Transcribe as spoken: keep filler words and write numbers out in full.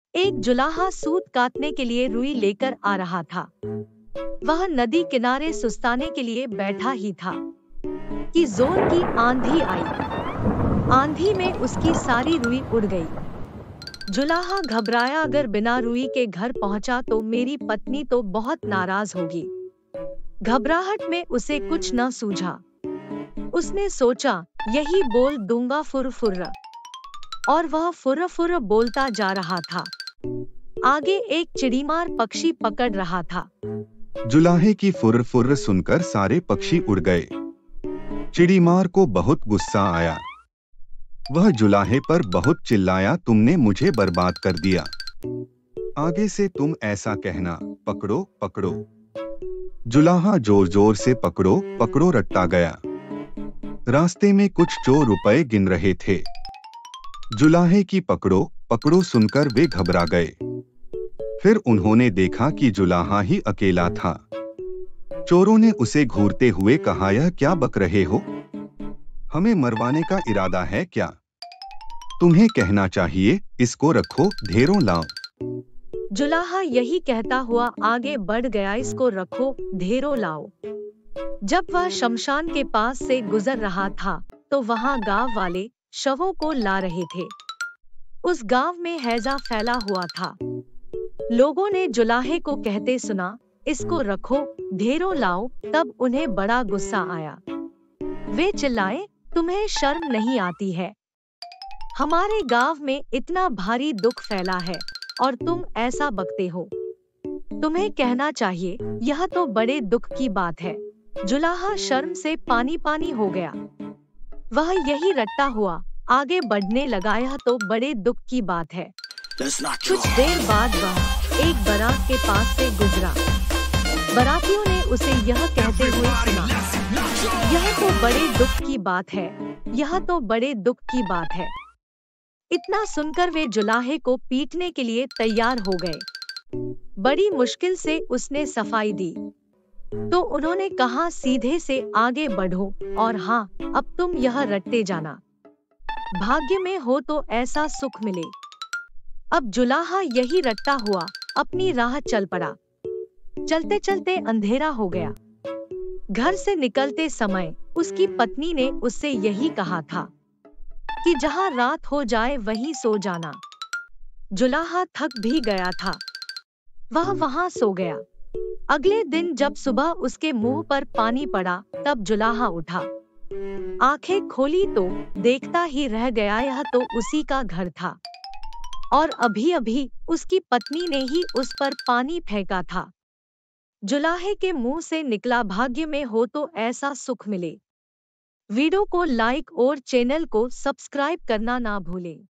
एक जुलाहा सूत काटने के लिए रुई लेकर आ रहा था। वह नदी किनारे सुस्ताने के लिए बैठा ही था कि जोर की आंधी आई। आंधी में उसकी सारी रुई उड़ गई। जुलाहा घबराया, अगर बिना रुई के घर पहुंचा तो मेरी पत्नी तो बहुत नाराज होगी। घबराहट में उसे कुछ न सूझा। उसने सोचा, यही बोल दूंगा फुर फुर, और वह फुर फुर बोलता जा रहा था। आगे एक चिड़ीमार पक्षी पकड़ रहा था। जुलाहे की फुर फुर सुनकर सारे पक्षी उड़ गए। चिड़ीमार को बहुत गुस्सा आया। वह जुलाहे पर बहुत चिल्लाया, तुमने मुझे बर्बाद कर दिया। आगे से तुम ऐसा कहना, पकड़ो पकड़ो। जुलाहा जोर जोर से पकड़ो पकड़ो रटता गया। रास्ते में कुछ चोर रुपए गिन रहे थे। जुलाहे की पकड़ो पकड़ो सुनकर वे घबरा गए। फिर उन्होंने देखा कि जुलाहा ही अकेला था। चोरों ने उसे घूरते हुए कहा, यह क्या बक रहे हो? हमें मरवाने का इरादा है क्या? तुम्हें कहना चाहिए, इसको रखो, ढेरों लाओ। जुलाहा यही कहता हुआ आगे बढ़ गया, इसको रखो, ढेरों लाओ। जब वह शमशान के पास से गुजर रहा था तो वहां गांव वाले शवों को ला रहे थे। उस गांव में हैजा फैला हुआ था। लोगों ने जुलाहे को कहते सुना, इसको रखो, ढेरों लाओ। तब उन्हें बड़ा गुस्सा आया। वे चिल्लाए, तुम्हें शर्म नहीं आती है? हमारे गांव में इतना भारी दुख फैला है और तुम ऐसा बकते हो। तुम्हें कहना चाहिए, यह तो बड़े दुख की बात है। जुलाहा शर्म से पानी पानी हो गया। वह यही रटता हुआ आगे बढ़ने लगा, यह तो बड़े दुख की बात है। कुछ देर बाद वह एक बारात के पास से गुजरा। बारातियों ने उसे यह कहते हुए सुना, यह तो बड़े दुख की बात है, यह तो बड़े दुख की बात है। इतना सुनकर वे जुलाहे को पीटने के लिए तैयार हो गए। बड़ी मुश्किल से उसने सफाई दी तो उन्होंने कहा, सीधे से आगे बढ़ो और हाँ, अब तुम यह रटते जाना, भाग्य में हो तो ऐसा सुख मिले। अब जुलाहा यही रटता हुआ अपनी राह चल पड़ा। चलते चलते अंधेरा हो गया। घर से निकलते समय उसकी पत्नी ने उससे यही कहा था कि जहाँ रात हो जाए वहीं सो जाना। जुलाहा थक भी गया था, वह वहां सो गया। अगले दिन जब सुबह उसके मुंह पर पानी पड़ा तब जुलाहा उठा। आंखें खोली तो देखता ही रह गया, यह तो उसी का घर था और अभी अभी उसकी पत्नी ने ही उस पर पानी फेंका था। जुलाहे के मुंह से निकला, भाग्य में हो तो ऐसा सुख मिले। वीडियो को लाइक और चैनल को सब्सक्राइब करना ना भूलें।